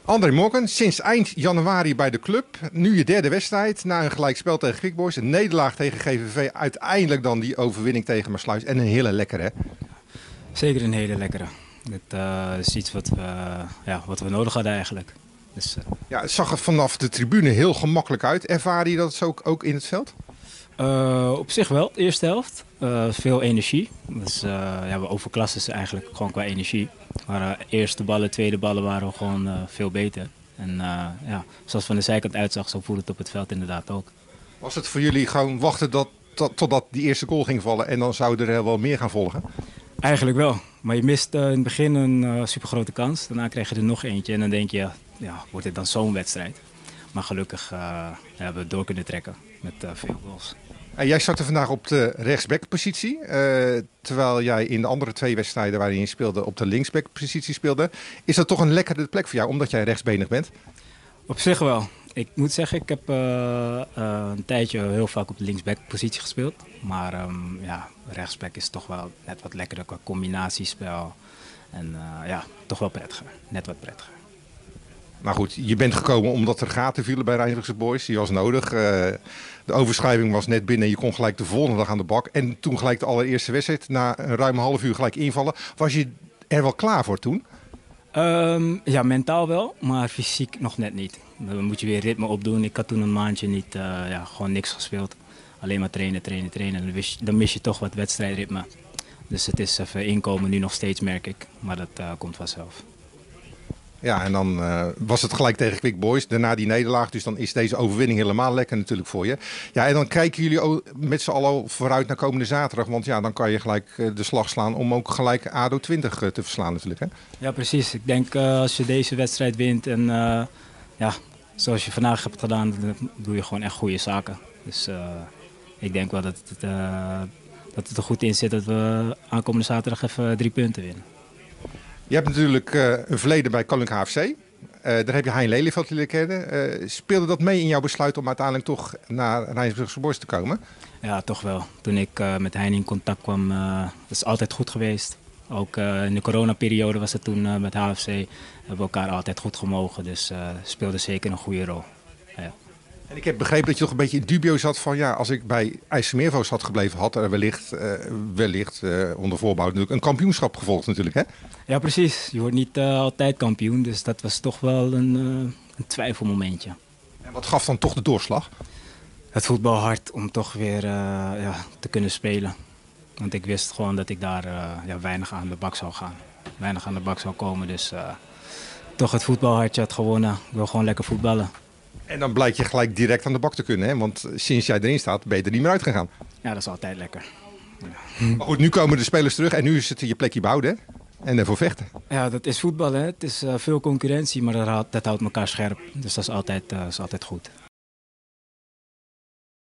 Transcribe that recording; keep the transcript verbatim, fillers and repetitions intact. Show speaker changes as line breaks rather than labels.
André Morgan, sinds eind januari bij de club. Nu je derde wedstrijd na een gelijkspel tegen Quick Boys. Een nederlaag tegen G V V. Uiteindelijk dan die overwinning tegen Maassluis. En een hele lekkere.
Zeker een hele lekkere. Dit uh, is iets wat we, uh, ja, wat we nodig hadden eigenlijk. Dus, uh...
Ja, het zag er vanaf de tribune heel gemakkelijk uit. Ervaar je dat zo ook in het veld?
Uh, op zich wel, de eerste helft. Uh, veel energie. Dus, uh, ja, we overklassen ze eigenlijk gewoon qua energie. Maar uh, eerste ballen, tweede ballen waren we gewoon uh, veel beter. En uh, ja, zoals van de zijkant uitzag, zo voelde het op het veld inderdaad ook.
Was het voor jullie gewoon wachten dat, tot, totdat die eerste goal ging vallen en dan zouden er wel meer gaan volgen?
Eigenlijk wel. Maar je mist uh, in het begin een uh, supergrote kans. Daarna krijg je er nog eentje en dan denk je, ja, wordt dit dan zo'n wedstrijd? Maar gelukkig uh, ja, hebben we het door kunnen trekken met uh, veel goals.
En jij startte vandaag op de rechtsbackpositie, uh, terwijl jij in de andere twee wedstrijden waarin je speelde op de linksbackpositie speelde. Is dat toch een lekkere plek voor jou, omdat jij rechtsbenig bent?
Op zich wel. Ik moet zeggen, ik heb uh, uh, een tijdje heel vaak op de linksbackpositie gespeeld. Maar um, ja, rechtsback is toch wel net wat lekkerder qua combinatiespel. En uh, ja, toch wel prettiger. Net wat prettiger.
Maar goed, je bent gekomen omdat er gaten vielen bij Rijnsburgse Boys. Die was nodig. Uh, de overschrijving was net binnen. Je kon gelijk de volgende dag aan de bak. En toen gelijk de allereerste wedstrijd. Na een ruim half uur gelijk invallen. Was je er wel klaar voor toen?
Um, ja, mentaal wel. Maar fysiek nog net niet. Dan moet je weer ritme opdoen. Ik had toen een maandje niet, uh, ja, gewoon niks gespeeld. Alleen maar trainen, trainen, trainen. Dan, wist je, dan mis je toch wat wedstrijdritme. Dus het is even inkomen nu nog steeds, merk ik. Maar dat uh, komt vanzelf.
Ja, en dan uh, was het gelijk tegen Quick Boys. Daarna die nederlaag. Dus dan is deze overwinning helemaal lekker natuurlijk voor je. Ja, en dan kijken jullie ook met z'n allen vooruit naar komende zaterdag. Want ja, dan kan je gelijk uh, de slag slaan om ook gelijk A D O twintig uh, te verslaan natuurlijk. Hè?
Ja, precies. Ik denk uh, als je deze wedstrijd wint en uh, ja, zoals je vandaag hebt gedaan, dan doe je gewoon echt goede zaken. Dus uh, ik denk wel dat het, uh, dat het er goed in zit dat we aankomende zaterdag even drie punten winnen.
Je hebt natuurlijk uh, een verleden bij Koninklijke H F C. Uh, daar heb je Hein Lelyveld leren kennen. Uh, speelde dat mee in jouw besluit om uiteindelijk toch naar Rijnsburgse Boys te komen?
Ja, toch wel. Toen ik uh, met Hein in contact kwam, uh, dat is altijd goed geweest. Ook uh, in de coronaperiode was het toen uh, met H F C. Hebben we elkaar altijd goed gemogen. Dus uh, speelde zeker een goede rol. Ja.
En ik heb begrepen dat je toch een beetje in dubio zat van ja, als ik bij IJsselmeervogels had gebleven, had er wellicht, uh, wellicht uh, onder voorbouw natuurlijk een kampioenschap gevolgd natuurlijk, hè?
Ja, precies. Je wordt niet uh, altijd kampioen, dus dat was toch wel een, uh, een twijfelmomentje.
En wat gaf dan toch de doorslag?
Het voetbal hard om toch weer uh, ja, te kunnen spelen. Want ik wist gewoon dat ik daar uh, ja, weinig aan de bak zou gaan. Weinig aan de bak zou komen, dus uh, toch het voetbalhartje had gewonnen. Ik wil gewoon lekker voetballen.
En dan blijkt je gelijk direct aan de bak te kunnen, hè? Want sinds jij erin staat, ben je er niet meer uitgegaan.
Ja, dat is altijd lekker.
Ja. Maar goed, nu komen de spelers terug en nu is het je plekje behouden, hè? En ervoor vechten.
Ja, dat is voetbal, hè. Het is uh, veel concurrentie, maar dat houdt, dat houdt elkaar scherp. Dus dat is altijd, uh, is altijd goed.